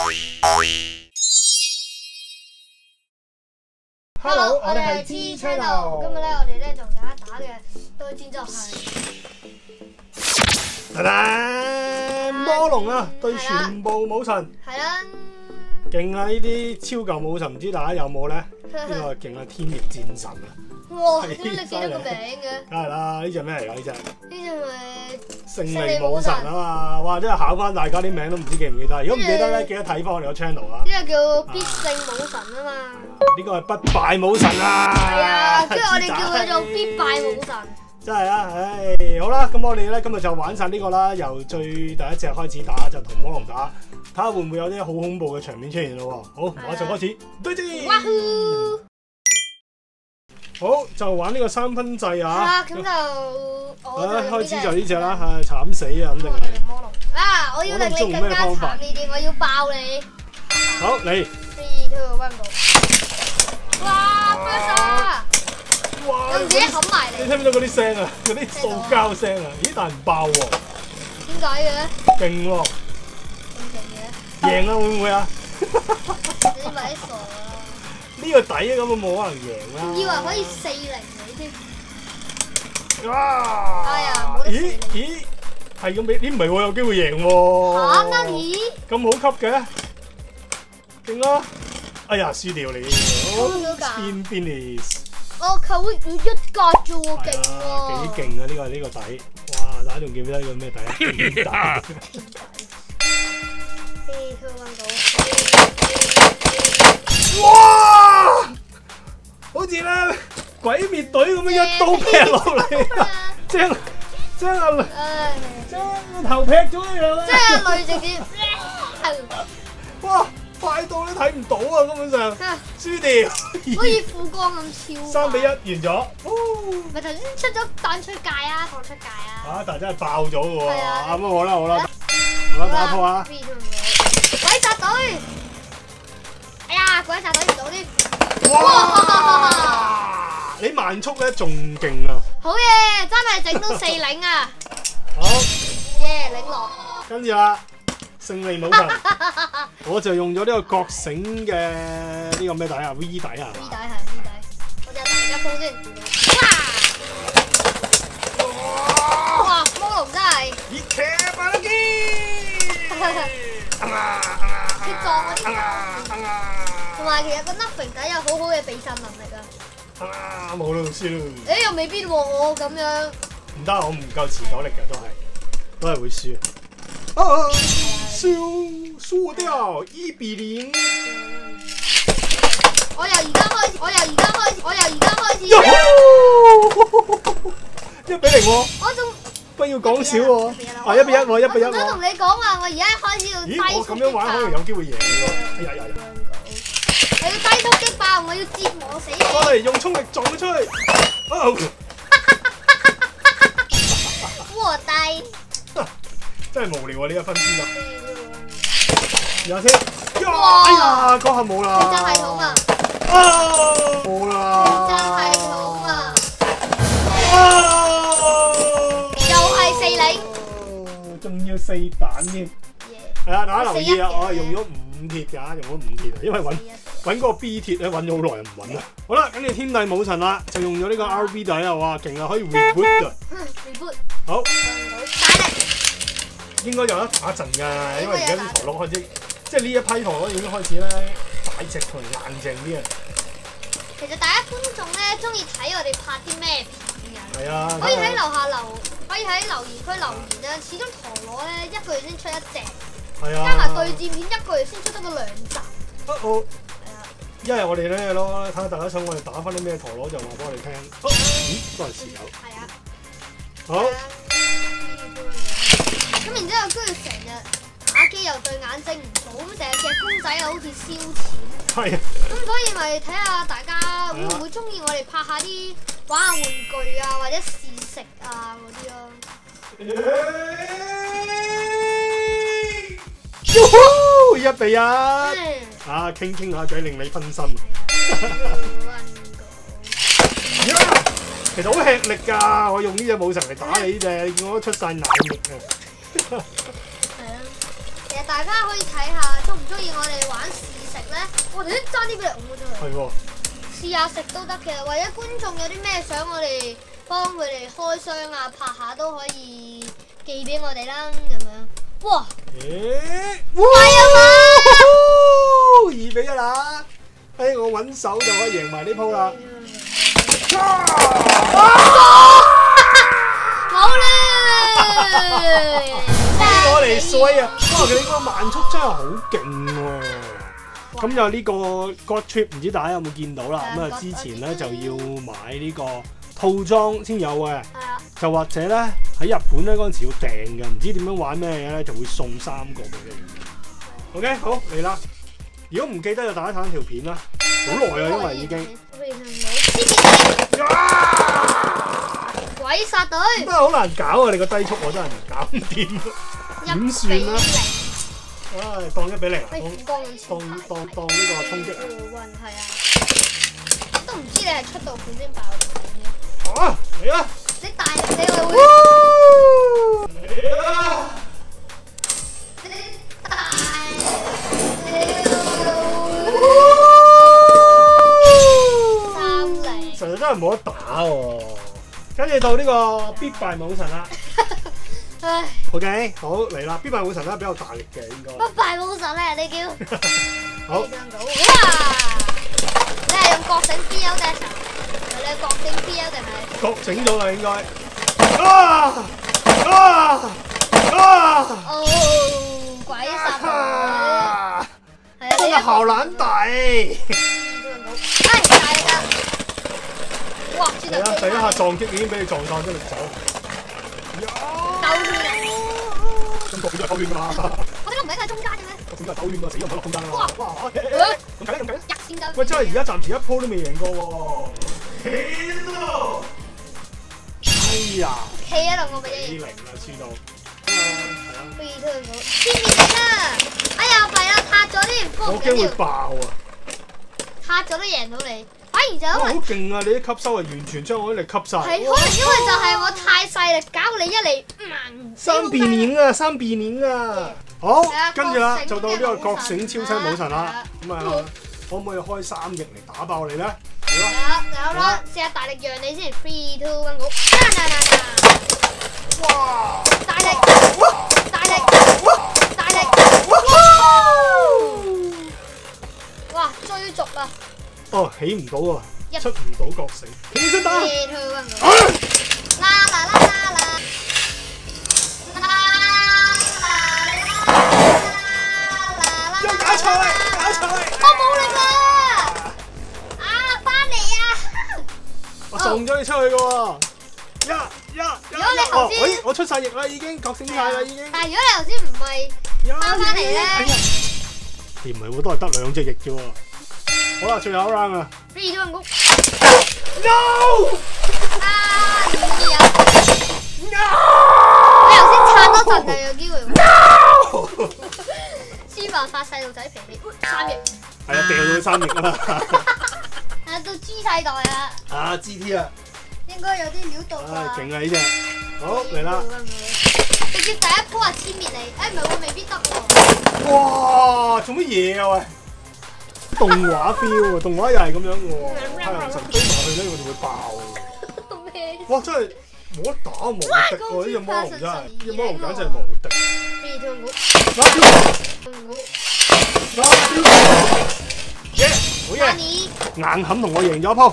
Hello， 我哋係 T Channel。今日咧，我哋咧同大家打嘅對戰就係魔龍啊，對全部武神。 係啦。 勁啊！呢啲超舊武神，唔知大家有冇咧？呢個勁啊！天翼戰神啊！ 哇！點解你記得個名嘅？ 梗係啦，呢隻咩嚟㗎？呢隻？ 呢隻咪勝利武神啊嘛！哇！真係考翻大家啲名都唔知記唔記得。如果唔記得咧，記得睇翻我哋個 channel 啊！ 呢個叫必勝武神啊嘛。 呢個係不敗武神啊！ 係啊，跟住我哋叫佢做必敗武神。 真係啊！唉，好啦，咁我哋咧今日就玩晒呢個啦，由最第一隻開始打，就同魔龍打，睇下會唔會有啲好恐怖嘅場面出現咯喎！好，馬上開始對戰。好，就玩呢個三分制啊！ 係啦，咁就開始就呢隻啦，係慘死啊，肯定係。 魔龍啊！我要令你更加慘呢啲，我要爆你。 好，嚟。 3、2、1 go！ 哇！爆晒！ 哇！ 用自己冚埋你。 你聽唔聽到嗰啲聲啊？嗰啲塑膠聲啊？咦，但係唔爆喎。 點解嘅？ 勁喎！ 咁勁嘅？ 贏啊，會唔會啊？ 你咪傻啦！ 呢個底根本冇可能贏啦。 以為可以4-0你添。 哇！ 哎呀，冇得4-0。 咦，係咁俾？咦，唔係喎，有機會贏喎。 嚇乜嘢？ 咁好級嘅，勁啦！哎呀，輸掉你。Finish。 我扣咗一格啫喎，勁喎！ 幾勁啊！呢個底。哇！大家仲記唔記得呢個咩底啊？底。哇！好似咧鬼滅隊咁樣一刀劈落嚟，將個頭劈咗一樣啦！ 即係累直接， 哇！快到你睇唔到啊，根本上輸掉， 好似富光咁超。3-1 完咗。 咪頭先出咗彈出界啊，放出界啊！ 但係真係爆咗嘅喎。 係啊。 咁好啦，打一鋪啊！ 鬼殺隊！哎呀，鬼殺隊唔到添。 哇！你慢速咧仲勁啊！ 好嘢，真係整到4-0啊！ 好。 耶，領落。 跟住啦。勝利武神，我就用咗呢個覺醒嘅呢個咩底啊 ？V 底啊 ？V 底係 V 底，我就第一鋪先。哇！魔龍真係熱騎馬機， 血撞嗰啲，同埋其實個 Nothing 底有好好嘅避震能力啊！ 冇咯，輸咯。 誒又未必喎，我咁樣。 唔得，我唔夠持久力嘅，都係會輸。輸掉1-0。 我由而家開始。 1-0喎。 我仲不要講少喎。1-1喎，1-1喎。 我想同你講話，我而家開始要低速擊爆。 咦，我咁樣玩可能有機會贏喎。哎呀！ 我要低速擊爆，我要折磨死你。 我嚟用衝力撞佢出去。 臥低。 真係無聊啊！呢一分先啦。然後先，哎呀，嗰下冇啦。 競爭系統啊！ 冇啦。 競爭系統啊！又係4-0。 仲要4彈添。係啊，大家留意啊！我係用咗5鐵㗎，因為揾嗰個 B 鐵咧揾咗好耐又唔揾啊。好啦，跟住天帝武神啦，就用咗呢個 RB 底啊！哇，勁啊，可以 reboot 㗎。 reboot。 好。 大力。 應該有得打陣㗎，因為而家啲陀螺開始，即係呢一批陀螺已經開始咧大隻同硬淨啲啊。 其實大家觀眾咧中意睇我哋拍啲咩片㗎？ 係啊， 可以喺樓下可以喺留言區留言啊。始終陀螺咧1個月先出1隻， 係啊， 加埋對戰片1個月先出得個2集。 係啊，一係我哋咧咯，睇下大家想我哋打翻啲咩陀螺就話俾我哋聽。咦，都係持久。 係啊。 好。 咁然之後，跟住成日打機又對眼睛唔好，咁成日夾公仔又好似燒錢。 係啊。 咁所以咪睇下大家會唔會中意我哋拍下啲玩下玩具啊，或者試食啊嗰啲咯。 1-1。傾下偈令你分心。其實好吃力㗎，我用呢隻武神嚟打你呢隻，你見我都出晒眼力啊！ 係啊，其實大大家可以睇下，中唔中意我哋玩試食咧？我哋都爭啲俾你㧬咗出去。 係喎。 試下食都得嘅，或者觀眾有啲咩想我哋幫佢哋開箱啊、拍下都可以寄俾我哋啦，咁樣。哇！ 哇！ 係啊嘛 2-1啦！我揾手就可以贏埋呢鋪啦。 好啦！ 我嚟衰啊！哇！佢呢個慢速真係好勁喎。咁有呢個 God Trip， 唔知大家有冇見到啦？咁啊，之前咧就要買呢個套裝先有嘅，就或者咧喺日本咧嗰陣時要訂嘅，唔知點樣玩咩嘢咧，就會送3個俾你。OK， 好嚟啦！如果唔記得就大家睇條片啦，好耐啊，因為已經。 鬼殺隊！ 真係好難搞啊！你個低速我真係搞唔掂，點算啊？唉，當1-0啊！當呢個衝擊啊！ 係啊，都唔知你係出到盤先爆嘅。 啊！嚟啊！ 你大你係會。 嚟啊！ 你大3-0。 實在真係冇得打喎。跟住到呢個必敗武神啦。 唉 OK， 好嚟啦！必敗武神咧比較大力嘅應該。 必敗武神咧，你叫。 好。 哇！你係用角繩 BL 定係你係角繩 BL 定係？ 角整咗啦應該。 哦，鬼殺隊。係啊， 真係好難打。 哎，大力啊！哇！ 嚟啦！第一下撞擊已經俾你撞曬出嚟走。 兜圈啊！ 咁角點都係兜圈㗎嘛？ 我點解唔係喺中間嘅咩？ 角點都係兜圈㗎，死都唔可以落空間啦！哇！咁計咧？ 一線就。 喂，真係而家暫時一鋪都未贏過喎。哎呀！ 企喺度我咪 4-0啦，輸到。 飛出去我，千面頂啊！哎呀，弊啦，塌咗添， 我驚會爆啊！ 塌咗都贏到你，反而就因好為勁啊！你啲吸收係完全將我啲力吸晒。 係可能因為就係我太細力，搞你一嚟 3-0啊！3-0啊！好，跟住啦，就到呢個覺醒超聲武神啦。咁啊，可唔可以開3翼嚟打爆你咧？ 有啦，試下大力讓你先 ，3、2、1 go！ 哇！ 大力，大力，大力！哇！追逐啊！ 哦，起唔到啊，出唔到覺醒，起身打！ 啦啦啦啦啦！ 又打錯啦！打錯啦！ 我冇力啦！啊，翻嚟啊！ 我送咗你出去嘅喎。 如果你頭先， 我出晒翼啦，已經覺醒晒啦，已經。 但係如果你頭先唔係翻嚟咧， 你唔係喎，都係得2隻翼啫喎。好啦，最後一 round 啊。 3、2、1 go！ No！ 啊，唔有。 No！ 你頭先撐多陣就有機會。 No！ 黐辦法細路仔脾氣，3翼。 係啊，掉到3翼啊嘛。 係到 G 世代啊！ 啊 GT 啊！ 應該有啲料到啩。 唉，勁啊呢隻！好嚟啦！ 直接第一鋪啊，殲滅你！誒唔係喎，未必得喎。 哇！做乜嘢啊喂？動畫 feel 喎，動畫又係咁樣嘅喎。太陽神飛埋去咧，我就會爆。 咩？ 哇！真係冇得打無敵喎！呢隻魔龍真係，呢隻魔龍簡直係無敵。耶！好嘢！硬冚同我贏咗一鋪。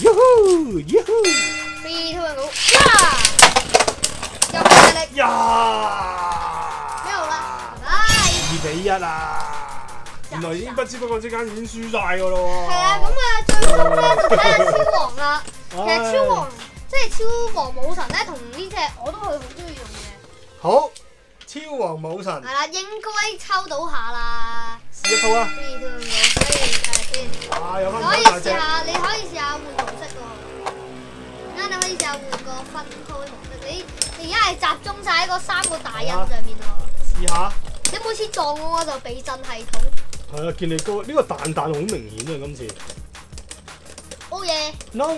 又大力呀！ 咩好啦？唉 2-1啊！原來已經不知不覺之間已經輸晒㗎咯喎。 係啊，咁啊最終咧就睇下超王啦。其實超王即係超王武神咧，同呢隻我都係好中意用嘅。 好，超王武神。 係啦，應該抽到下啦。 試一鋪啊！ 可以睇下先。 啊，有翻可以大隻。 試下，你可以試下換模式喎。你可以試下換個分開模式。你而家係集中晒喺嗰3個大印上面喎。 試下。 你每次撞我就避震系統。 係啊，見你個呢個彈彈好明顯啊！今次。 Oh yeah！ No！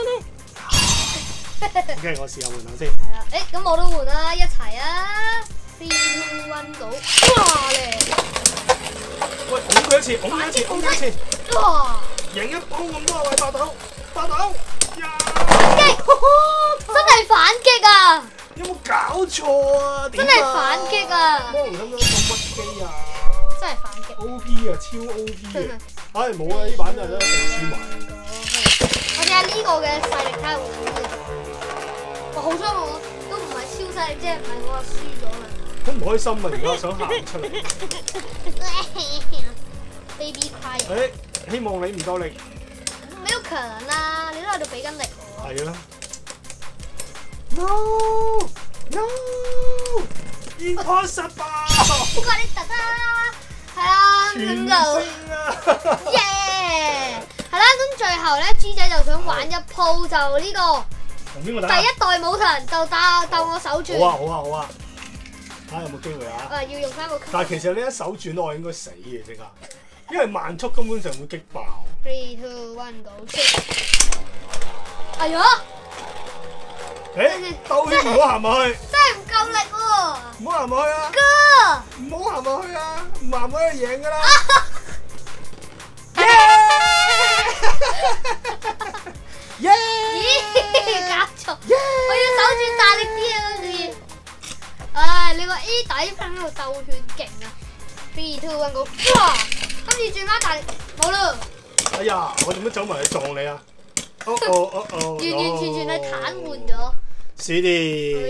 OK， 我試下換下先。 係啦，誒咁我都換啦，一齊啊！ 3、2、1 go！ 哇咧！ 喂，拱佢一次，拱佢一次，拱佢一次！ 哇！ 贏一鋪咁多位八豆，八豆呀！ 擊！真係反擊啊！ 有冇搞錯啊？ 真係反擊啊！ 魔龍咁樣做乜機啊？ 真係反擊 ！OP 啊，超 OP 啊！唉，冇啊，呢版就一定輸埋。 我睇下呢個嘅勢力睇下會點嘅。我好彩我都唔係超勢力啫，唔係我話輸咗啦。 好唔開心啊！而家想行出嚟。 Baby cry。 誒，希望你唔夠力。 冇可能啦，你都喺度俾緊力我。 係啦。No no impossible。 呢個你得啦，係啦，咁就耶，係啦，咁最後咧，G 仔就想玩一鋪就呢個同邊個打？ 第一代武神就鬥我手轉。 好啊好啊好啊！睇下有冇機會啊！ 要用翻個。 但係其實呢一手轉我應該死嘅即刻，因為慢速根本上會擊爆。 3、2、1 go！ 哎呀！ 誒，兜圈唔好行埋去。 真係唔夠力喎！ 唔好行埋去啊！ 哥， 唔好行埋去啊！唔行埋去贏㗎啦！耶！ 咦，搞錯！我要手轉大力啲啊！嗰時，唉，你個 A 底喺度鬥圈勁啊！3、2、1 go！ 哇！今次轉翻大力，冇啦！ 哎呀，我做乜走埋去撞你啊？完全係癱瘓咗。 是的。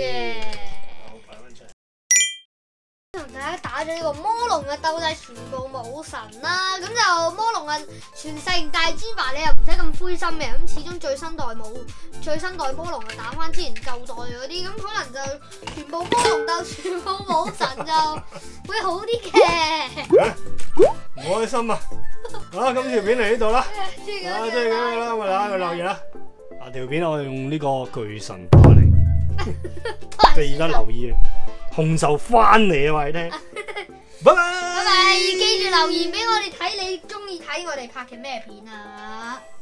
同大家打咗呢個魔龍嘅鬥晒全部武神啦，咁就魔龍嘅全盛大豬爸，你又唔使咁灰心嘅，咁始終最新代魔龍就打翻之前舊代嗰啲，咁可能就全部魔龍鬥全部武神就會好啲嘅。 唔開心啊！啊，今條片嚟呢度啦，即係咁樣啦，我哋睇個留言啦。啊，條片我哋用呢個巨神打嚟，記得留意啊！紅袖翻嚟啊，話你聽。拜拜。 拜拜，記住留言俾我哋睇，你中意睇我哋拍嘅咩片啊？